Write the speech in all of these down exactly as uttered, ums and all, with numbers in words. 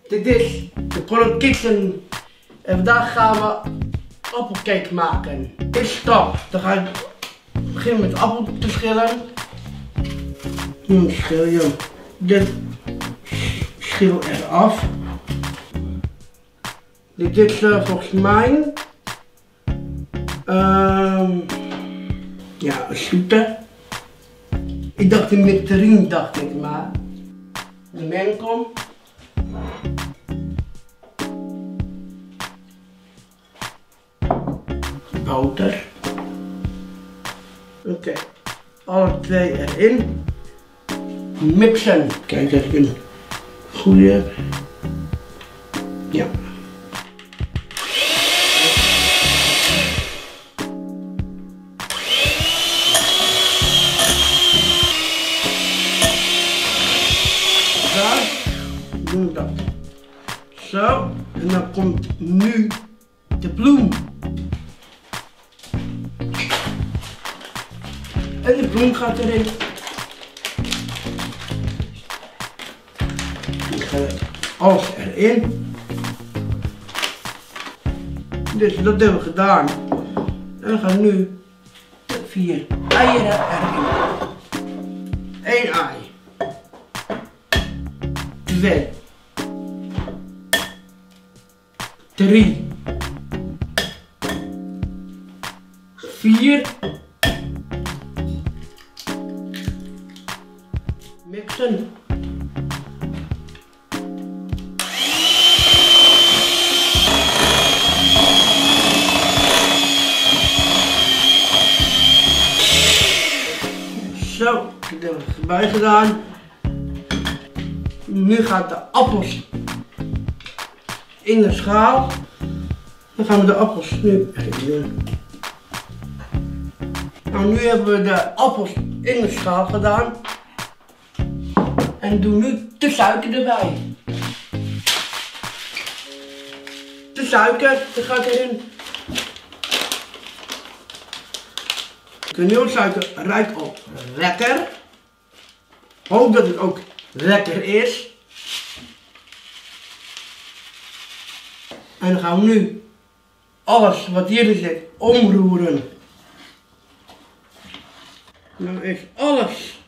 Dit is de Color Kitchen en vandaag gaan we appelcake maken. Eerste stap, dan ga ik beginnen met appel te schillen. Nu schil je dit schil eraf. Dit is uh, volgens mij uh, ja, een zoete. Ik dacht een nectarine, dacht ik, maar een menkom. Boter. Oké, okay. Alle twee erin. Mixen. Kijk dat ik een goede heb. Ja. Daar doen we dat. Zo, en dan komt nu de bloem. En de bloem gaat erin. Ik ga alles erin. Dus dat hebben we gedaan. En dan gaan we nu de vier eieren erin. Eén ei. Twee. Drie. Vier. Mixen. Zo, dat hebben we erbij gedaan. Nu gaat de appels in de schaal. Dan gaan we de appels nu even doen. Nou, nu hebben we de appels in de schaal gedaan. En doe nu de suiker erbij. De suiker, dat gaat erin. Kaneelsuiker ruikt al lekker. Hoop dat het ook lekker is. En dan gaan we nu alles wat hierin zit omroeren. Nou is alles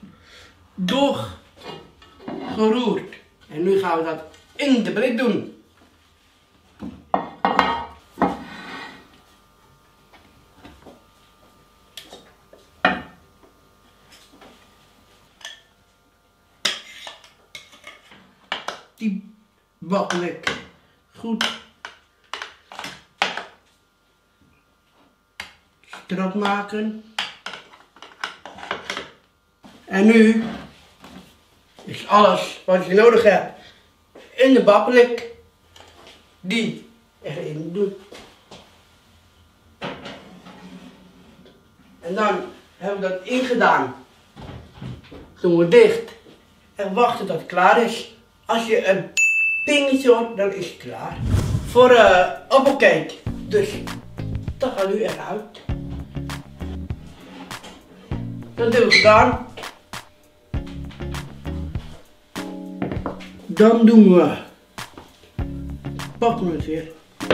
doorgeroerd. En nu gaan we dat in de blik doen. Die bakblik goed strak maken. En nu is alles wat je nodig hebt in de bakblik die erin doen. En dan hebben we dat ingedaan. Doen we dicht en wachten tot het klaar is. Als je een pingetje hoort, dan is het klaar. Voor uh, appelcake. Dus dat gaat nu eruit. Dat hebben we gedaan. Dan doen we. Pakken we het weer.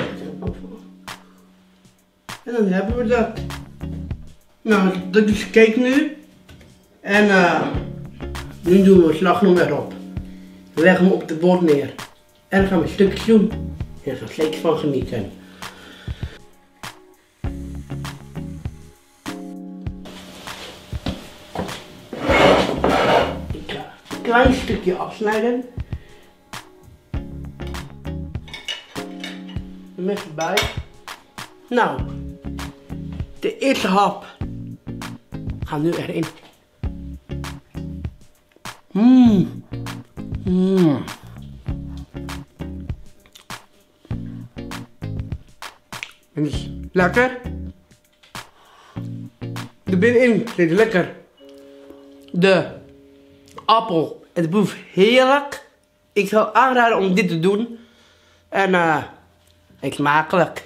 En dan hebben we dat. Nou, dat is cake nu. En uh, nu doen we slagroom erop. We leggen hem op de bord neer. En dan gaan we stukjes doen. En daar gaan we zeker van genieten. Ik ga een klein stukje afsnijden. Met erbij. Nou, de eerste hap gaat nu erin. Mmm. Mmm. Het is lekker. De binnenin zit lekker. De appel en de boef heerlijk. Ik zou aanraden om dit te doen. En uh, eet smakelijk.